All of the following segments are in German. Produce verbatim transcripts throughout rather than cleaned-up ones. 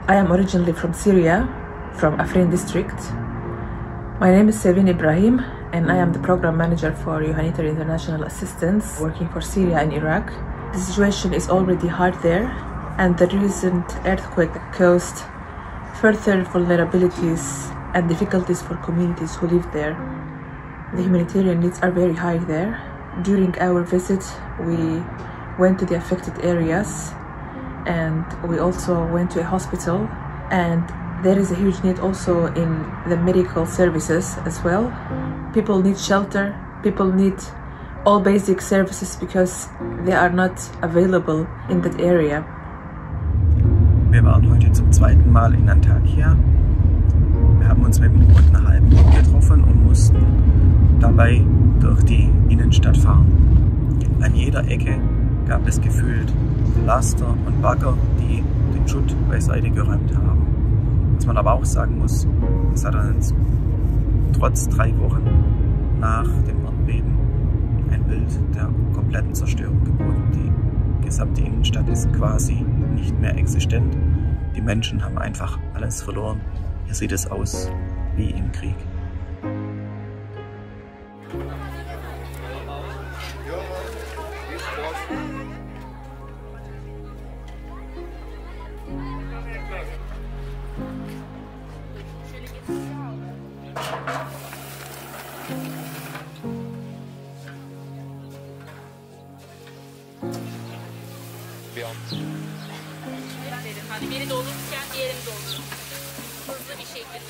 I am originally from Syria, from Afrin district. My name is Selvin Ibrahim, and I am the program manager for Humanitarian International Assistance, working for Syria and Iraq. The situation is already hard there, and the recent earthquake caused further vulnerabilities and difficulties for communities who live there. The humanitarian needs are very high there. During our visit, we went to the affected areas, and we also went to a hospital, and there is a huge need also in the medical services as well. People need shelter, people need all basic services because they are not available in that area. Wir waren heute zum zweiten Mal in Antakya. Wir haben uns mit einem rund einer halben Stunde getroffen und mussten dabei durch die Innenstadt fahren. An jeder Ecke gab es gefühlt Laster und Bagger, die den Schutt beiseite geräumt haben. Was man aber auch sagen muss, es hat uns trotz drei Wochen nach dem Erdbeben ein Bild der kompletten Zerstörung geboten. Die gesamte Innenstadt ist quasi nicht mehr existent. Die Menschen haben einfach alles verloren. Hier sieht es aus wie im Krieg. Hani biri doldururken diğerini doldurun. Hızlı bir şekilde.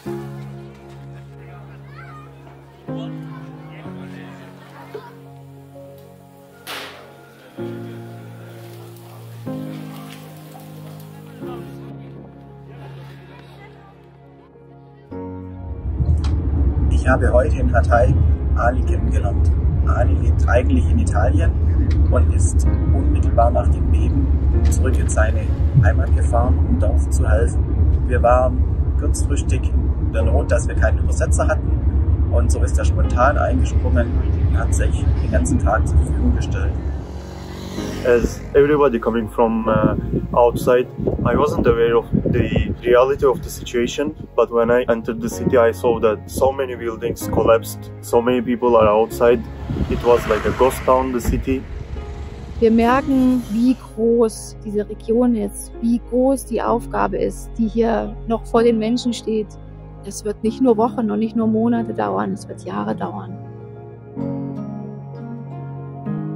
Ich habe heute in Hatay Ali kennengelernt. Ali lebt eigentlich in Italien und ist unmittelbar nach dem Beben zurück in seine Heimat gefahren, um dort zu helfen. Wir waren kurzfristig in der Not, dass wir keinen Übersetzer hatten, und so ist er spontan eingesprungen und hat sich den ganzen Tag zur Verfügung gestellt. As everybody coming from uh, outside, I wasn't aware of the reality of the situation, but when I entered the city I saw that so many buildings collapsed, so many people are outside. It was like a ghost town, the city. Wir merken, wie groß diese Region ist, wie groß die Aufgabe ist, die hier noch vor den Menschen steht. Es wird nicht nur Wochen und nicht nur Monate dauern, es wird Jahre dauern.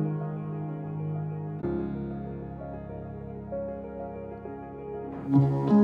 Thank you.